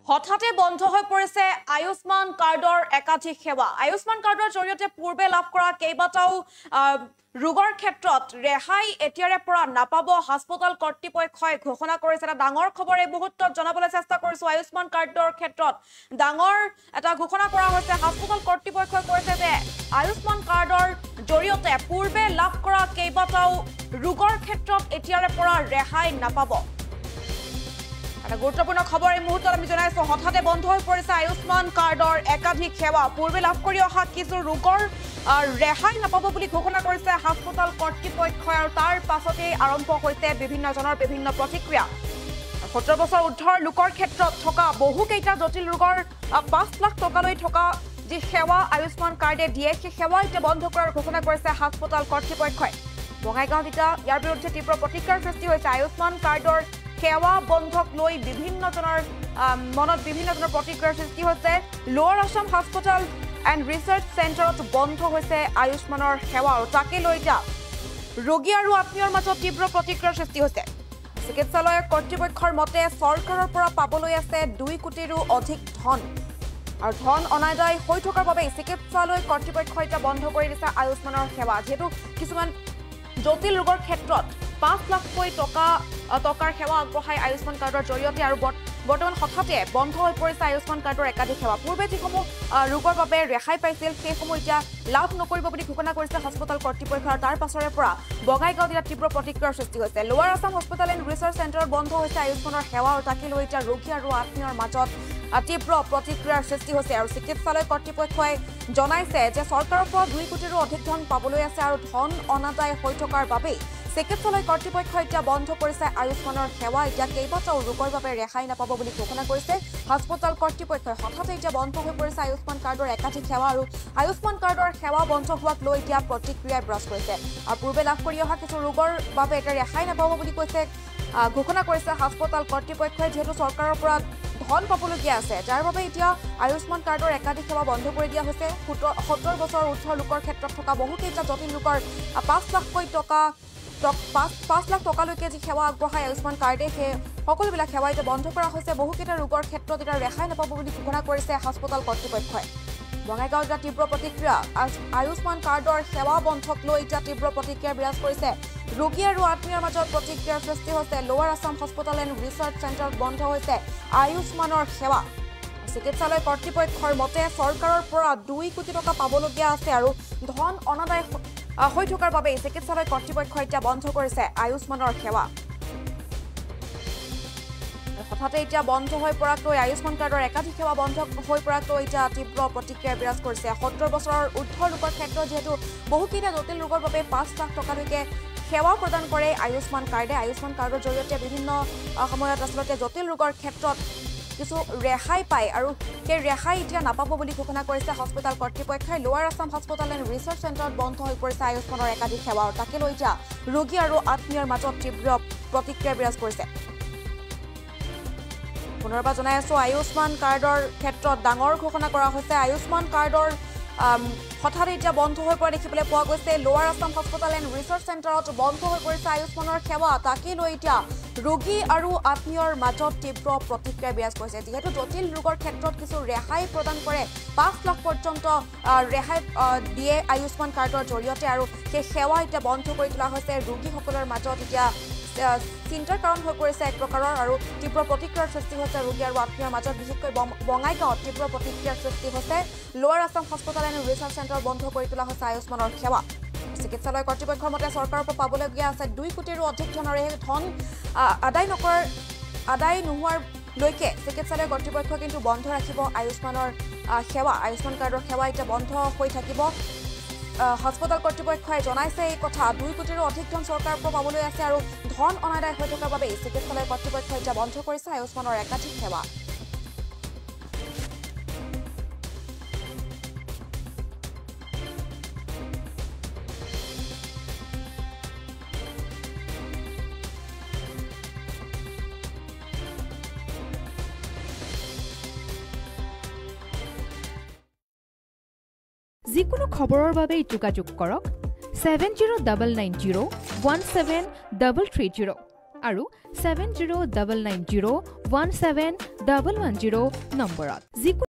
হঠাতে বন্ধ হৈ পৰিছে আয়ুষ্মান কাৰ্ডৰ একাধিক সেৱা আয়ুষ্মান কাৰ্ডৰ জৰিয়তে পূৰ্বে লাভ কৰা কেইবাটাও ৰোগৰ ক্ষেত্ৰত ৰেহাই এতিয়াৰে পৰা নাপাব হাস্পতাল কৰ্তৃপক্ষই ঘোষণা কৰিছে এটা ডাঙৰ খবৰ এই মুহূৰ্তত জনাবলৈ চেষ্টা কৰিছো আয়ুষ্মান কাৰ্ডৰ ক্ষেত্ৰত ডাঙৰ এটা ঘোষণা কৰা হৈছে হাস্পতাল কৰ্তৃপক্ষই কৈছে যে আয়ুষ্মান কাৰ্ডৰ জৰিয়তে পূৰ্বে লাভ কৰা কেইবাটাও ৰোগৰ ক্ষেত্ৰত এতিয়াৰে পৰা ৰেহাই নাপাব এটা গুৰুত্বপূৰ্ণ খবৰ এই মুহূৰ্তত আমি জনাইছো হঠাতে বন্ধ হৈ পৰিছে আয়ুষ্মান কাৰ্ডৰ একাধিক সেৱা পূৰ্বে লাভ কৰি অহা কিছু ৰোগৰ ৰেহাই নাপাব বুলি ঘোষণা কৰিছে হাস্পতাল কৰ্তৃপক্ষই আৰু তাৰ পাছতে আৰম্ভ হৈছে বিভিন্নজনৰ বিভিন্ন প্ৰতিক্ৰিয়া ৭০ বছৰ ঊৰ্ধৰ লোকৰ ক্ষেত্ৰত থকা বহু কেইটা জটিল ৰোগৰ ৫ লাখ টকালৈ থকা যি সেৱা আয়ুষ্মান কাৰ্ডে দিয়ে সেই সেৱা এতিয়া বন্ধ কৰাৰ ঘোষণা কৰিছে হাস্পতাল কৰ্তৃপক্ষই বঙাইগাঁৱত এতিয়া ইয়াৰ বিৰুদ্ধে তীব্ৰ প্ৰতিক্ৰিয়াৰ সৃষ্টি হৈছে আয়ুষ্মান কাৰ্ডৰ সেৱা বন্ধক লৈ বিভিন্নজনৰ মনত বিভিন্নজনৰ প্ৰতিক্ৰিয়াৰ সৃষ্টি হৈছে লোৱাৰ আসাম হস্পিটেল এণ্ড ৰিচাৰ্চ চেণ্টাৰত বন্ধ হৈছে আয়ুষ্মানৰ সেৱা আৰু তাকে লৈ এতিয়া ৰোগী আৰু আত্মীয়ৰ মাজত তীব্ৰ প্ৰতিক্ৰিয়াৰ সৃষ্টি হৈছে চিকিৎসালয়ৰ কৰ্তৃপক্ষৰ মতে চৰকাৰৰ পৰা পাবলৈ আছে ২ কোটিৰো অধিক ধন আৰু ধন অনাদায় হৈ থকাৰ বাবে চিকিৎসালয় কৰ্তৃপক্ষই এতিয়া বন্ধ কৰি দিছে আয়ুষ্মানৰ সেৱা যেহেতু কিছুমান জটিল ৰোগৰ ক্ষেত্ৰত ৫ লাখকৈ টকাৰ সেৱা আগবঢ়াই আয়ুষ্মান কাৰ্ডৰ জৰিয়তে আৰু বৰ্তমান হঠাতে বন্ধ হৈ পৰিছে আয়ুষ্মান কাৰ্ডৰ একাধিক সেৱা পূৰ্বে যিসমূহ ৰোগৰ বাবে ৰেহাই পাইছিল সেইসমূহ এতিয়া লাভ নকৰিব বুলি ঘোষণা কৰিছে হাস্পতাল কৰ্তৃপক্ষ আৰু তাৰ পাছৰে পৰা বঙাইগাঁৱত এতিয়া তীব্ৰ প্ৰতিক্ৰিয়াৰ সৃষ্টি হৈছে লোৱাৰ আসাম হস্পিটেল এণ্ড ৰিচাৰ্চ চেণ্টাৰত বন্ধ হৈছে আয়ুষ্মানৰ সেৱা আৰু তাকে লৈ এতিয়া ৰোগী আৰু আত্মীয়ৰ মাজত তীব্ৰ প্ৰতিক্ৰিয়াৰ সৃষ্টি হৈছে আৰু চিকিৎসালয় কৰ্তৃপক্ষই জনাইছে যে চৰকাৰৰ পৰা ২ কোটিৰো অধিক ধন পাবলৈ আছে আৰু ধন অনাদায় হৈ থকাৰ বাবেই চিকিৎসালয় কৰ্তৃপক্ষই এতিয়া বন্ধ কৰিছে আয়ুষ্মানৰ সেৱা এতিয়া কেইবাটাও ৰোগৰ বাবে ৰেহাই নাপাব বুলি ঘোষণা কৰিছে হাস্পতাল কৰ্তৃপক্ষই হঠাতে এতিয়া বন্ধ হৈ পৰিছে আয়ুষ্মান কাৰ্ডৰ একাধিক সেৱা আৰু আয়ুষ্মান কাৰ্ডৰ সেৱা বন্ধ হোৱাক লৈ এতিয়া প্ৰতিক্ৰিয়াই বিৰাজ কৰিছে আৰু পূৰ্বে লাভ কৰি অহা কিছু ৰোগৰ বাবে এতিয়া ৰেহাই নাপাব বুলি কৈছে ঘোষণা কৰিছে হাস্পতাল কৰ্তৃপক্ষই যিহেতু চৰকাৰৰ পৰা ধন পাবলগীয়া আছে যাৰ বাবে এতিয়া আয়ুষ্মান কাৰ্ডৰ একাধিক সেৱা বন্ধ কৰি দিয়া হৈছে ৭০ বছৰ ঊৰ্ধৰ লোকৰ ক্ষেত্ৰত থকা বহুকেইটা জটিল লোকৰ ৫ লাখ টকালৈকে যি সেৱা আগবঢ়াই আয়ুষ্মান কাৰ্ডে সেই সকলোবিলাক সেৱা এতিয়া বন্ধ কৰা হৈছে বহুকেইটা ৰোগৰ ক্ষেত্ৰত এতিয়া ৰেহাই নাপাব বুলি ঘোষণা কৰিছে হাস্পতাল কৰ্তৃপক্ষই বঙাইগাঁৱত এতিয়া তীব্ৰ প্ৰতিক্ৰিয়া আয়ুষ্মান কাৰ্ডৰ সেৱা বন্ধক লৈ এতিয়া তীব্ৰ প্ৰতিক্ৰিয়া বিৰাজ কৰিছে ৰোগী আৰু আত্মীয়ৰ মাজত প্ৰতিক্ৰিয়াৰ সৃষ্টি হৈছে লোৱাৰ আসাম হস্পিটেল এণ্ড ৰিচাৰ্চ চেণ্টাৰত বন্ধ হৈছে আয়ুষ্মানৰ সেৱা চিকিৎসালয় কৰ্তৃপক্ষৰ মতে চৰকাৰৰ পৰা ২ কোটি টকা পাবলগীয়া আছে আৰু ধন অনাদায় হৈ থকাৰ বাবে চিকিৎসালয় কৰ্তৃপক্ষই এতিয়া বন্ধ কৰিছে আয়ুষ্মানৰ সেৱা হঠাতে এতিয়া বন্ধ হৈ পৰাক লৈ আয়ুষ্মান কাৰ্ডৰ একাধিক সেৱা বন্ধ হৈ পৰাক লৈ এতিয়া তীব্ৰ প্ৰতিক্ৰিয়া বিৰাজ কৰিছে ৭০ বছৰৰ ঊৰ্ধৰ লোকৰ ক্ষেত্ৰত যিহেতু বহুকেইটা জটিল ৰোগৰ বাবে ৫ লাখ টকালৈকে সেৱা প্ৰদান কৰে আয়ুষ্মান কাৰ্ডে আয়ুষ্মান কাৰ্ডৰ জৰিয়তে বিভিন্ন সময়ত আচলতে জটিল ৰোগৰ ক্ষেত্ৰত কিছু ৰেহাই পায় আৰু সেই ৰেহাই এতিয়া নাপাব বুলি ঘোষণা কৰিছে হস্পিটেল কৰ্তৃপক্ষই লোৱাৰ আসাম হস্পিটেল এণ্ড ৰিচাৰ্চ চেণ্টাৰত বন্ধ হৈ পৰিছে আয়ুষ্মানৰ একাধিক সেৱা আৰু তাকে লৈ এতিয়া ৰোগী আৰু আত্মীয়ৰ মাজত তীব্ৰ প্ৰতিক্ৰিয়া বিৰাজ কৰিছে পুনৰবাৰ জনাই আছো আয়ুষ্মান কাৰ্ডৰ ক্ষেত্ৰত ডাঙৰ ঘোষণা কৰা হৈছে আয়ুষ্মান কাৰ্ডৰ হঠাতে এতিয়া বন্ধ হৈ পৰা দেখিবলৈ পোৱা গৈছে লোৱাৰ আসাম হস্পিটেল এণ্ড ৰিচাৰ্চ চেণ্টাৰত বন্ধ হৈ পৰিছে আয়ুষ্মানৰ সেৱা তাকে লৈ এতিয়া ৰোগী আৰু আত্মীয়ৰ মাজত তীব্ৰ প্ৰতিক্ৰিয়া বিৰাজ কৰিছে যিহেতু জটিল ৰোগৰ ক্ষেত্ৰত কিছু ৰেহাই প্ৰদান কৰে ৫ লাখ পৰ্যন্ত ৰেহাই দিয়ে আয়ুষ্মান কাৰ্ডৰ জৰিয়তে আৰু সেই সেৱা এতিয়া বন্ধ কৰি তোলা হৈছে ৰোগীসকলৰ মাজত এতিয়া চিন্তাৰ কাৰণ হৈ পৰিছে এক প্ৰকাৰৰ আৰু তীব্ৰ প্ৰতিক্ৰিয়াৰ সৃষ্টি হৈছে ৰোগী আৰু আত্মীয়ৰ মাজত বিশেষকৈ বঙাইগাঁৱত তীব্ৰ প্ৰতিক্ৰিয়াৰ সৃষ্টি হৈছে লোৱাৰ Assam hospital and research centre বন্ধ কৰি তোলা হৈছে আয়ুষ্মানৰ সেৱা চিকিৎসালয় কৰ্তৃপক্ষৰ মতে চৰকাৰৰ পৰা পাবলগীয়া আছে ২ কোটিৰো অধিক ধন আৰু এই ধন আদায় নোহোৱাৰ লৈকে চিকিৎসালয় কৰ্তৃপক্ষই কিন্তু বন্ধ ৰাখিব আয়ুষ্মানৰ সেৱা আয়ুষ্মান কাৰ্ডৰ সেৱা এতিয়া বন্ধ হৈ থাকিব হাস্পতাল কৰ্তৃপক্ষই জনাইছে এই কথা ২ কোটিৰো অধিক ধন চৰকাৰৰ পৰা পাবলৈ আছে আৰু ধন অনাদায় হৈ থকাৰ বাবে চিকিৎসালয় কৰ্তৃপক্ষই এতিয়া বন্ধ কৰিছে আয়ুষ্মানৰ একাধিক সেৱা যিকোনো খবৰৰ বাবে যোগাযোগ কৰক 7099017330 আৰু 7099017110 নম্বৰত